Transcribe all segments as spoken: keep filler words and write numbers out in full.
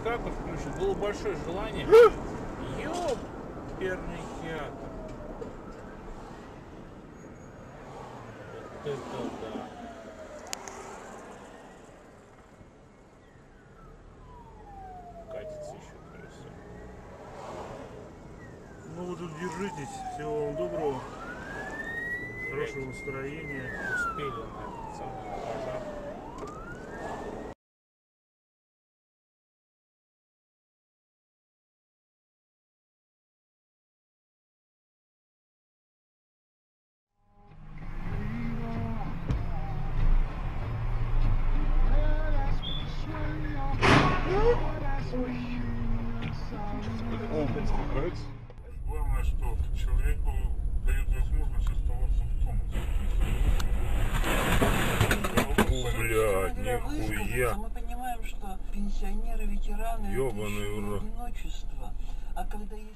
индикатор включить. Было большое желание. Ёперный театр. Вот это да. Катится еще колесо. Ну вы тут держитесь. Всего вам доброго. Хорошего настроения. Успели на этот самый пожар. Главное, что человеку дает возможность оставаться в тонусе. Блядь, нихуя. Мы понимаем, что пенсионеры, ветераны, ёбаный это урод. одиночество. А когда есть...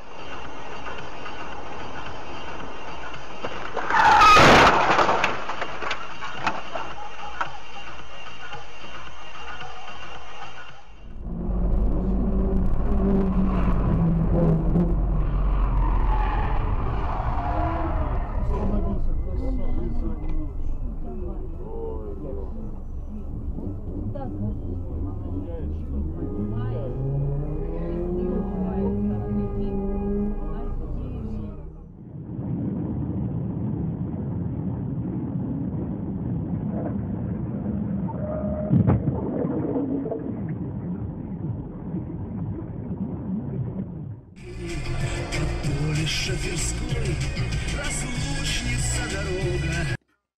Поле шоферской, разлучница дорога.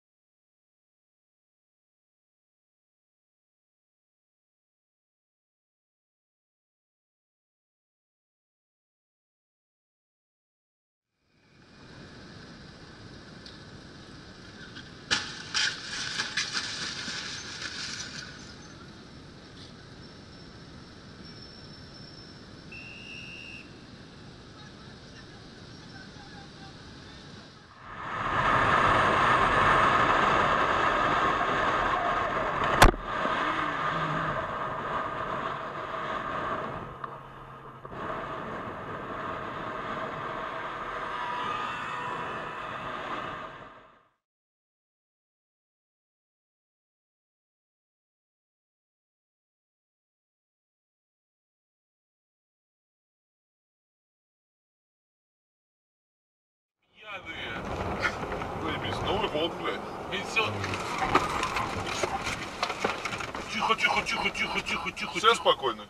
Заебись, Новый год, блядь. Пенсион. Тихо, тихо, тихо, тихо, тихо, тихо. Все спокойно.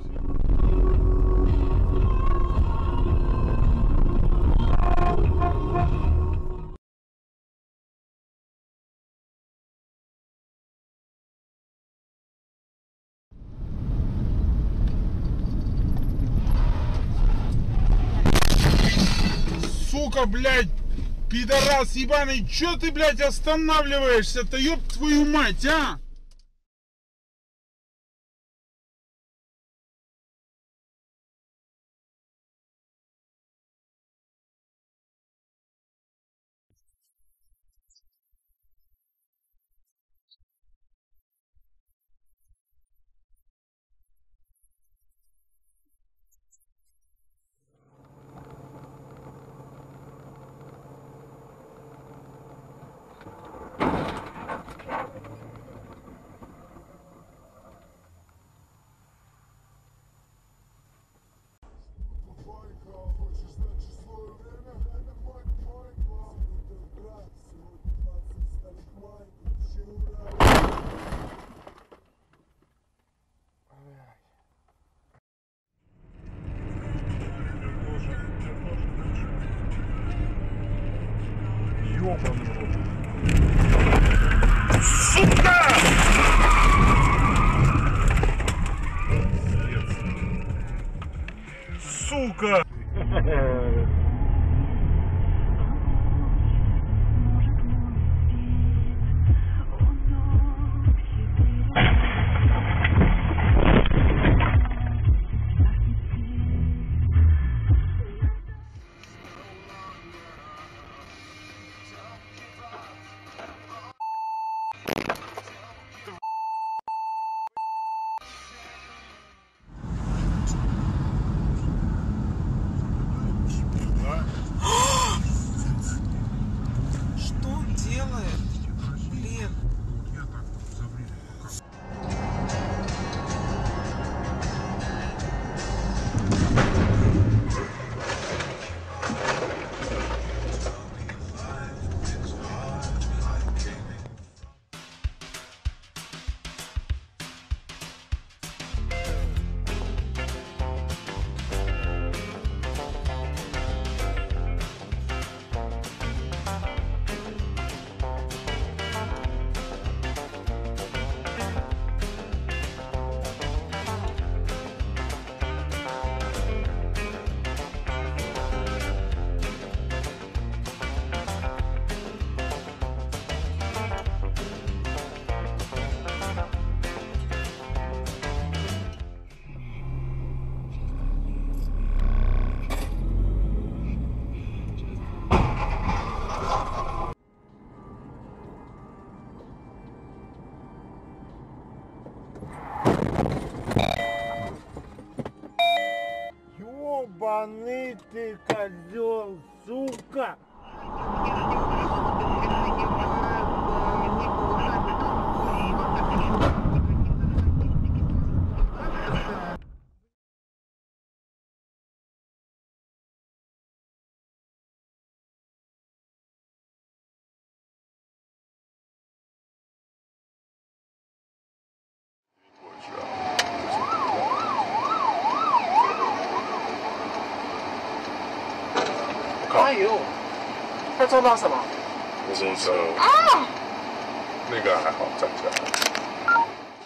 Сука, блядь, пидорас ебаный, чё ты, блядь, останавливаешься-то, ёб твою мать, а? Ёбаный рот. Сука! Сука! Ебаный ты козел, сука! 哎呦，他撞到什么？ 摩托车啊！ 那个还好，站起来。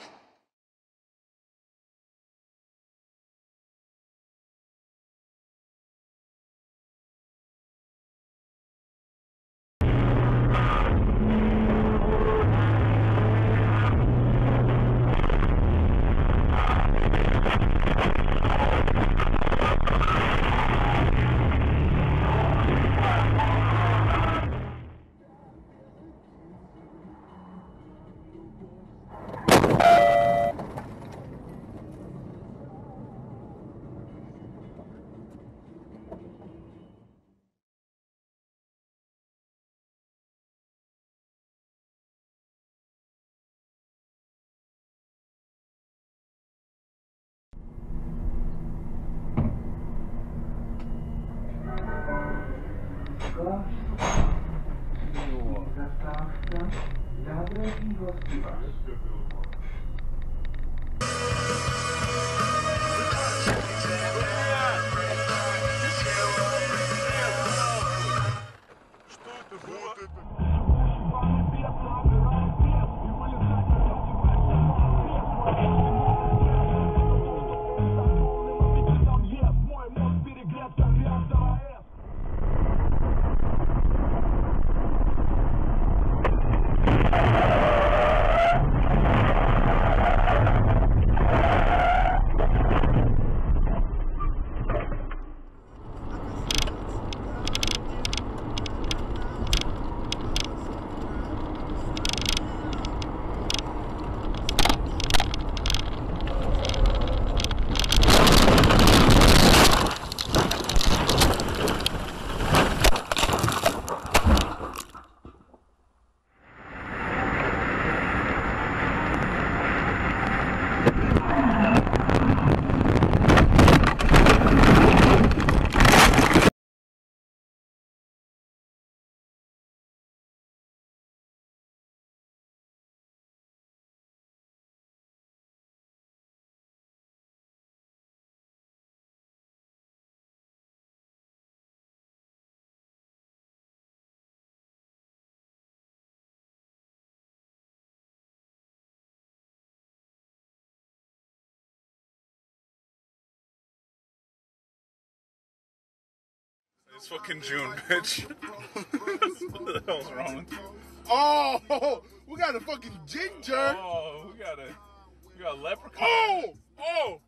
It's fucking June, bitch. What the hell's wrong with you? Oh, we got a fucking ginger. Oh, we got a, we got a leprechaun. Oh, oh.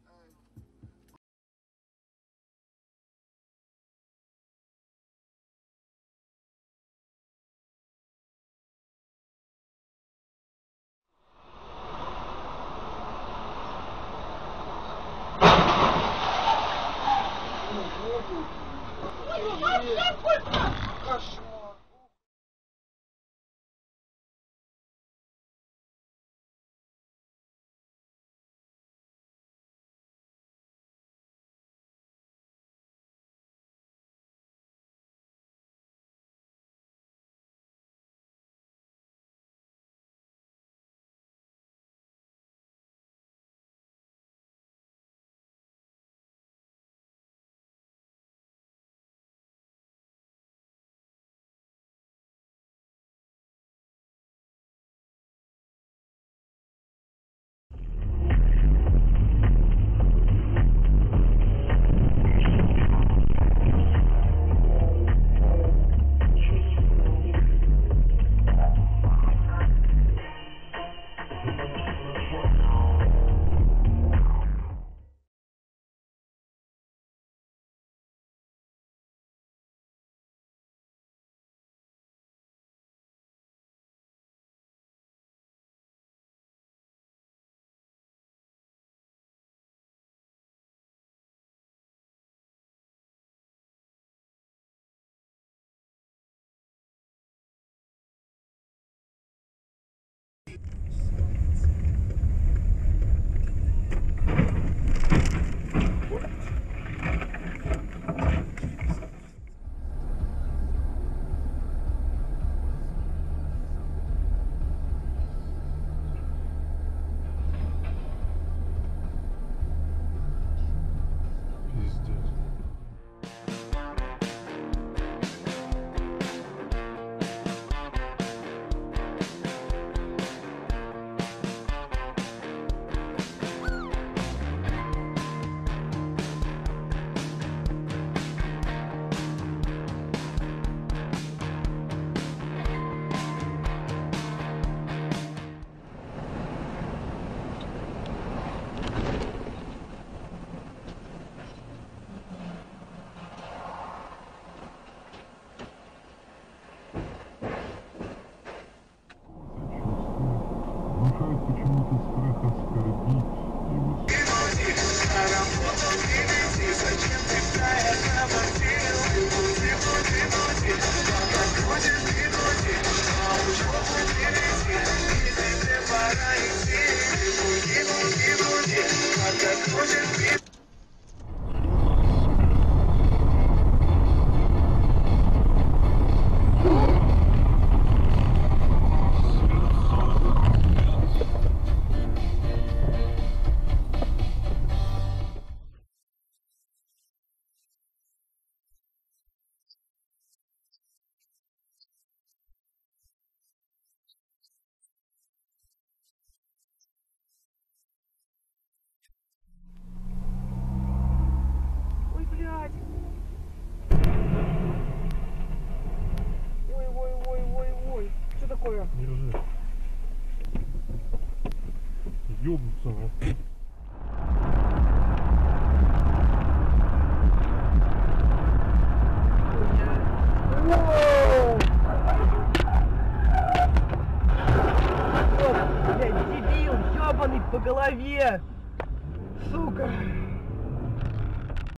такое? Держи. Ёбнуться, а. Воу! Вот, блядь, дебил, ёбаный по голове! Сука!